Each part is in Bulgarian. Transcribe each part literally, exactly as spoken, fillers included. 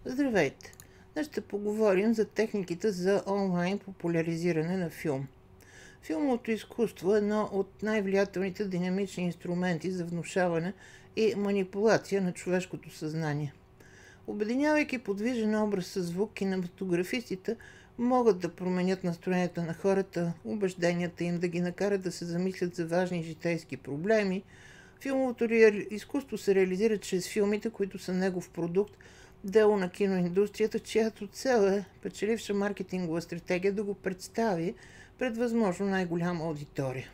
Здравейте! Днес ще поговорим за техниките за онлайн популяризиране на филм. Филмовото изкуство е едно от най-влиятелните динамични инструменти за внушаване и манипулация на човешкото съзнание. Обединявайки подвижен образ със звук, кинематографистите могат да променят настроението на хората, убежденията им, да ги накарат да се замислят за важни житейски проблеми. Филмовото изкуство се реализира чрез филмите, които са негов продукт, дело на киноиндустрията, чиято цел е печеливша маркетингова стратегия да го представи пред възможно най-голяма аудитория.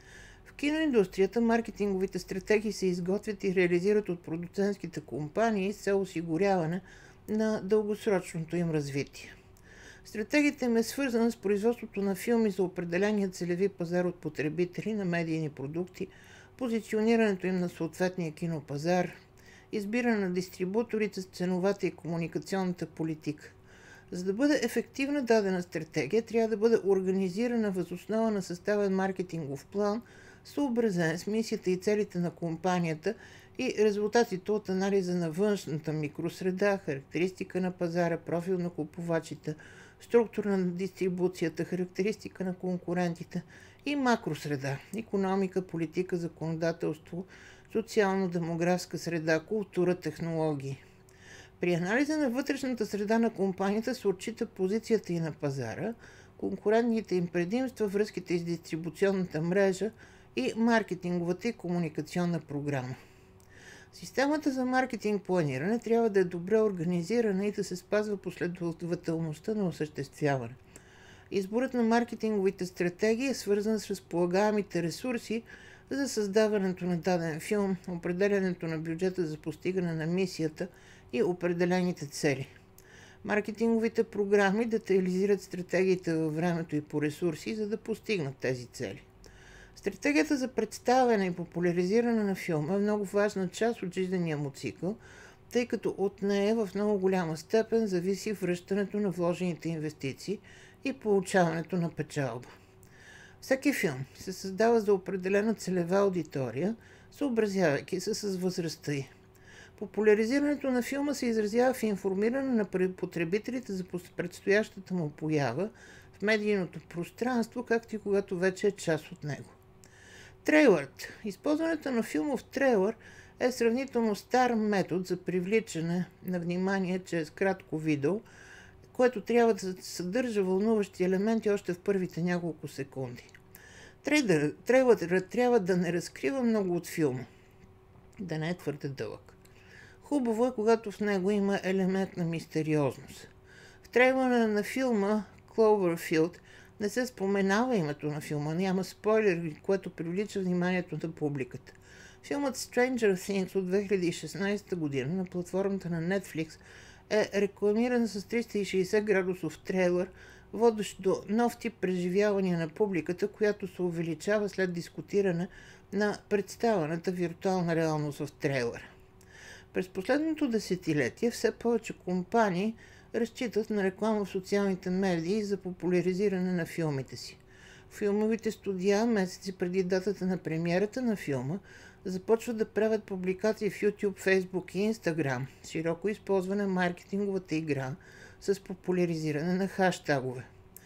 В киноиндустрията маркетинговите стратегии се изготвят и реализират от продуцентските компании с цел осигуряване на дългосрочното им развитие. Стратегията им е свързана с производството на филми за определения целеви пазар от потребители на медийни продукти, позиционирането им на съответния кинопазар, избиране на дистрибуторите с ценовата и комуникационната политика. За да бъде ефективна дадена стратегия, трябва да бъде организирана въз основа на съставен маркетингов план, съобразен с мисията и целите на компанията и резултатите от анализа на външната микросреда, характеристика на пазара, профил на купувачите, структура на дистрибуцията, характеристика на конкурентите и макросреда, икономика, политика, законодателство, социално-демографска среда, култура, технологии. При анализа на вътрешната среда на компанията се отчита позицията и на пазара, конкурентните им предимства, връзките с дистрибуционната мрежа и маркетинговата и комуникационна програма. Системата за маркетинг планиране трябва да е добре организирана и да се спазва последователността на осъществяване. Изборът на маркетинговите стратегии е свързан с разполагаемите ресурси за създаването на даден филм, определянето на бюджета за постигане на мисията и определените цели. Маркетинговите програми детайлизират стратегиите във времето и по ресурси, за да постигнат тези цели. Стратегията за представяне и популяризиране на филма е много важна част от жизнения му цикъл, тъй като от нея в много голяма степен зависи връщането на вложените инвестиции и получаването на печалба. Всеки филм се създава за определена целева аудитория, съобразявайки се с възрастта й. Популяризирането на филма се изразява в информиране на потребителите за предстоящата му поява в медийното пространство, както и когато вече е част от него. Трейлърът. Използването на филмов трейлър е сравнително стар метод за привличане на внимание чрез кратко видео, което трябва да съдържа вълнуващи елементи още в първите няколко секунди. Трейлърът трябва да не разкрива много от филма, да не е твърде дълъг. Хубаво е, когато в него има елемент на мистериозност. В трейлера на филма Cloverfield не се споменава името на филма, няма спойлер, което привлича вниманието на публиката. Филмът Stranger Things от две хиляди и шестнадесета година на платформата на Netflix е рекламиран с триста и шейсет градусов трейлър, водещ до нов тип преживявания на публиката, която се увеличава след дискутиране на представената виртуална реалност в трейлъра. През последното десетилетие все повече компании разчитат на реклама в социалните медии за популяризиране на филмите си. Филмовите студия месеци преди датата на премиерата на филма започват да правят публикации в YouTube, Facebook и Instagram, широко използване на маркетинговата игра с популяризиране на хаштагове.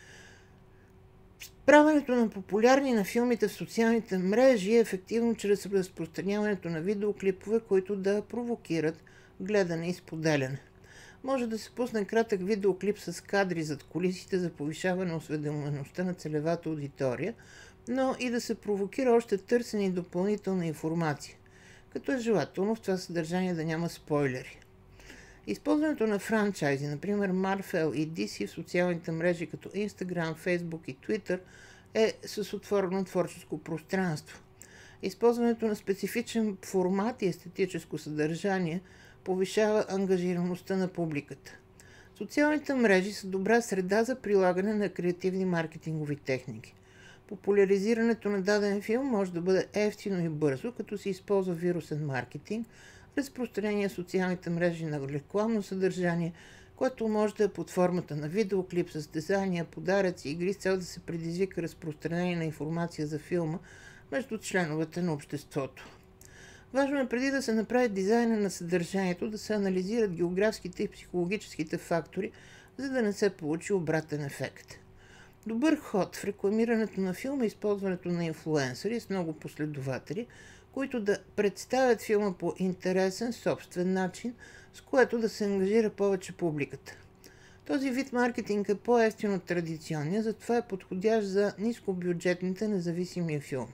Правенето на популярни на филмите в социалните мрежи е ефективно чрез разпространяването на видеоклипове, които да провокират гледане и споделяне. Може да се пусне кратък видеоклип с кадри зад кулисите за повишаване осведомеността на целевата аудитория, но и да се провокира още търсене и допълнителна информация, като е желателно в това съдържание да няма спойлери. Използването на франчайзи, например Marvel и Ди Си в социалните мрежи като Instagram, Facebook и Twitter е с отворено творческо пространство. Използването на специфичен формат и естетическо съдържание повишава ангажираността на публиката. Социалните мрежи са добра среда за прилагане на креативни маркетингови техники. Популяризирането на даден филм може да бъде ефтино и бързо, като се използва вирусен маркетинг, разпространение в социалните мрежи на рекламно съдържание, което може да е под формата на видеоклип, състезания, подаръци, игри с цел да се предизвика разпространение на информация за филма между членовете на обществото. Важно е преди да се направи дизайна на съдържанието, да се анализират географските и психологическите фактори, за да не се получи обратен ефект. Добър ход в рекламирането на филма е използването на инфлуенсъри с много последователи, които да представят филма по интересен, собствен начин, с което да се ангажира повече публиката. Този вид маркетинг е по-евтин от традиционния, затова е подходящ за нискобюджетните независими филми.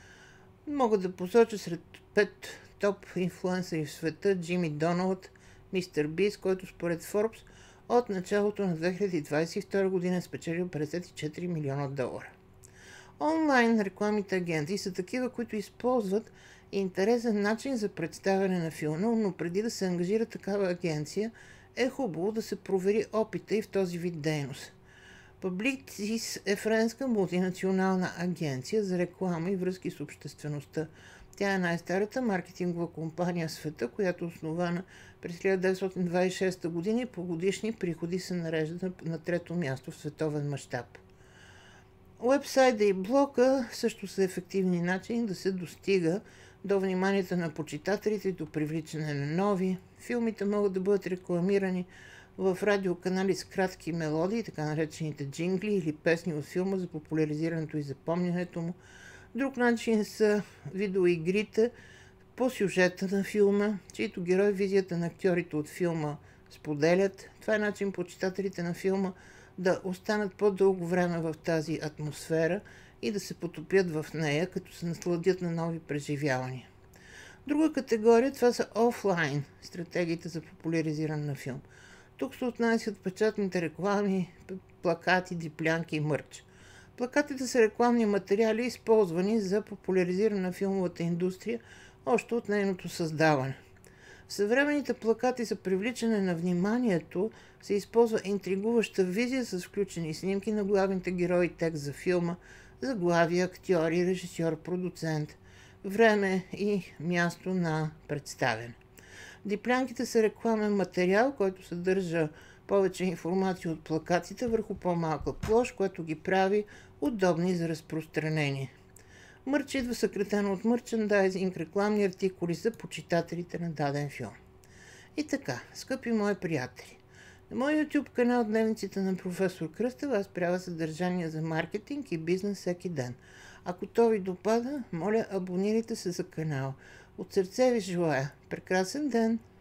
Мога да посоча сред пет топ инфлуенсъри в света Джими Доналд, мистер Бист, който според Forbes от началото на две хиляди двадесет и втора година е спечелил петдесет и четири милиона долара. Онлайн рекламните агенции са такива, които използват интересен начин за представяне на филма, но преди да се ангажира такава агенция, е хубаво да се провери опита и в този вид дейност. Publicis е френска мултинационална агенция за реклама и връзки с обществеността. Тя е най-старата маркетингова компания в света, която е основана през хиляда деветстотин двадесет и шеста година и по годишни приходи се нарежда на трето място в световен мащаб. Уебсайта и блога също са ефективни начини да се достига до вниманието на почитателите и до привличане на нови. Филмите могат да бъдат рекламирани в радиоканали с кратки мелодии, така наречените джингли или песни от филма за популяризирането и запомнянето му. Друг начин са видеоигрите по сюжета на филма, чието герой визията на актьорите от филма споделят. Това е начин почитателите на филма да останат по-дълго време в тази атмосфера и да се потопят в нея, като се насладят на нови преживявания. Друга категория, това са офлайн стратегиите за популяризиране на филм. Тук се отнасят печатните реклами, плакати, диплянки и мърч. Плакатите са рекламни материали, използвани за популяризиране на филмовата индустрия още от нейното създаване. В съвременните плакати за привличане на вниманието се използва интригуваща визия с включени снимки на главните герои, текст за филма, заглавия, актьори, режисьор, продуцент, време и място на представяне. Диплянките са рекламен материал, който съдържа повече информация от плакатите върху по-малка площ, което ги прави удобни за разпространение. Мърч идва съкратено от мърчендайзинг, рекламни артикули за почитателите на даден филм. И така, скъпи мои приятели, на моя YouTube канал Дневниците на професор Кръстев аз правя съдържание за маркетинг и бизнес всеки ден. Ако то ви допада, моля абонирайте се за канала. От сърце ви желая прекрасен ден!